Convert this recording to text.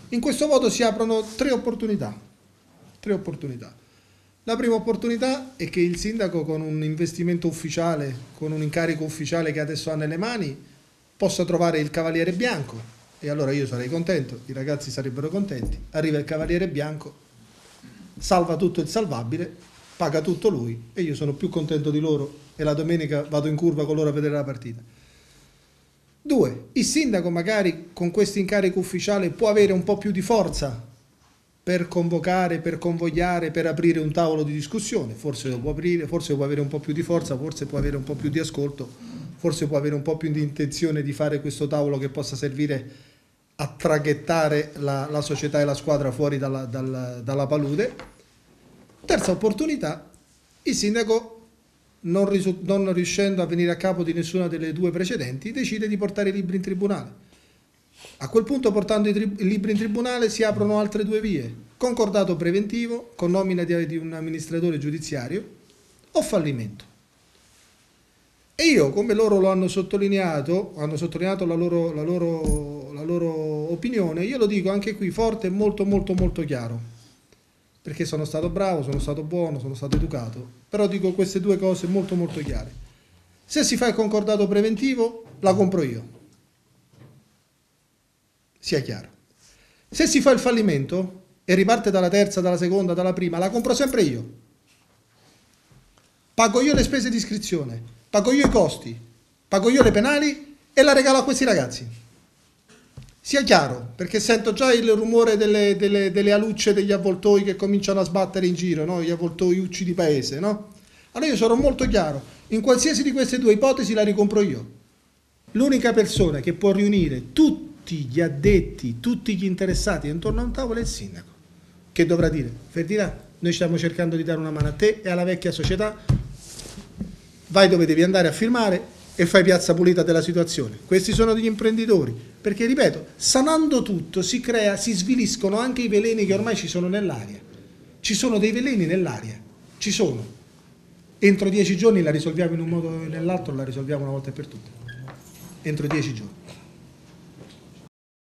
In questo voto si aprono tre opportunità. La prima opportunità è che il sindaco, con un investimento ufficiale, con un incarico ufficiale che adesso ha nelle mani, possa trovare il cavaliere bianco, e allora io sarei contento, i ragazzi sarebbero contenti. Arriva il cavaliere bianco, salva tutto il salvabile, paga tutto lui e io sono più contento di loro e la domenica vado in curva con loro a vedere la partita. 2. Il sindaco magari con questo incarico ufficiale può avere un po' più di forza per convocare, per convogliare, per aprire un tavolo di discussione. Forse lo può aprire, forse può avere un po' più di forza, forse può avere un po' più di ascolto, forse può avere un po' più di intenzione di fare questo tavolo che possa servire a traghettare la società e la squadra fuori dalla palude. Terza opportunità, il sindaco, non riuscendo a venire a capo di nessuna delle due precedenti, decide di portare i libri in tribunale. A quel punto, portando i libri in tribunale, si aprono altre due vie: concordato preventivo con nomina di un amministratore giudiziario o fallimento. E io, come loro lo hanno sottolineato la loro opinione, io lo dico anche qui forte e molto molto molto chiaro, perché sono stato bravo, sono stato buono, sono stato educato, però dico queste due cose molto molto chiare. Se si fa il concordato preventivo, la compro io, sia chiaro. Se si fa il fallimento e riparte dalla terza, dalla seconda, dalla prima, la compro sempre io. Pago io le spese di iscrizione, pago io i costi, pago io le penali e la regalo a questi ragazzi. Sia chiaro, perché sento già il rumore delle alucce degli avvoltoi che cominciano a sbattere in giro, no? Gli avvoltoiucci di paese, no? Allora io sarò molto chiaro, in qualsiasi di queste due ipotesi la ricompro io. L'unica persona che può riunire tutti gli addetti, tutti gli interessati intorno a un tavolo è il sindaco, che dovrà dire: Ferdinand, noi stiamo cercando di dare una mano a te e alla vecchia società, vai dove devi andare a firmare e fai piazza pulita della situazione. Questi sono degli imprenditori, perché ripeto, sanando tutto si sviliscono anche i veleni che ormai ci sono nell'aria. Ci sono dei veleni nell'aria, ci sono. Entro 10 giorni la risolviamo in un modo o nell'altro, la risolviamo una volta per tutte. Entro 10 giorni.